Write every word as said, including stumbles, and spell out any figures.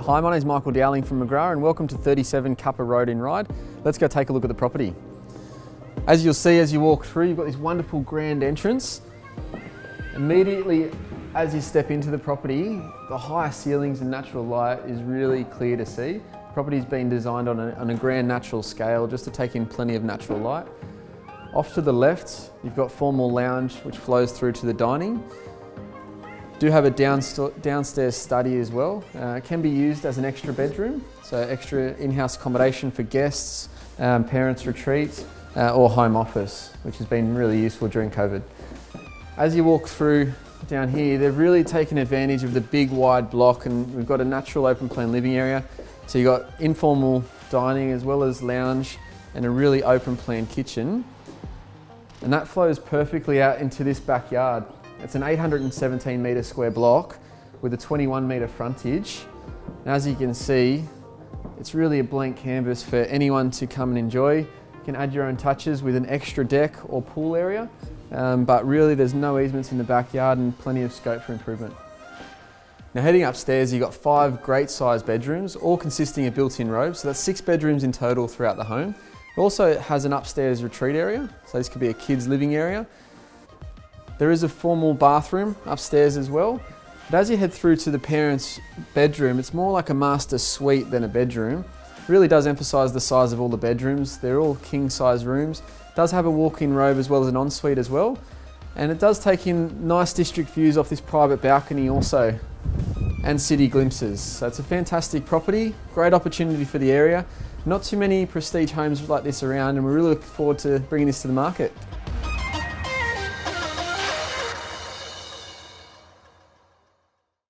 Hi, my name is Michael Dowling from McGrath and welcome to thirty-seven Cuppa Road in Ryde. Let's go take a look at the property. As you'll see as you walk through, you've got this wonderful grand entrance. Immediately as you step into the property, the high ceilings and natural light is really clear to see. The property's been designed on a, on a grand natural scale just to take in plenty of natural light. Off to the left, you've got formal lounge which flows through to the dining. Do have a downst downstairs study as well. Uh, it can be used as an extra bedroom, so extra in-house accommodation for guests, um, parents' retreat, uh, or home office, which has been really useful during COVID. As you walk through down here, they've really taken advantage of the big wide block, and we've got a natural open plan living area. So you've got informal dining as well as lounge and a really open plan kitchen. And that flows perfectly out into this backyard. It's an eight hundred seventeen metre square block with a twenty-one metre frontage. And as you can see, it's really a blank canvas for anyone to come and enjoy. You can add your own touches with an extra deck or pool area, um, but really there's no easements in the backyard and plenty of scope for improvement. Now heading upstairs, you've got five great sized bedrooms, all consisting of built-in robes. So that's six bedrooms in total throughout the home. It also has an upstairs retreat area, so this could be a kid's living area. There is a formal bathroom upstairs as well, but as you head through to the parents' bedroom, it's more like a master suite than a bedroom. It really does emphasise the size of all the bedrooms. They're all king-size rooms. It does have a walk-in robe as well as an ensuite as well, and it does take in nice district views off this private balcony also, and city glimpses. So it's a fantastic property, great opportunity for the area. Not too many prestige homes like this around, and we really look forward to bringing this to the market.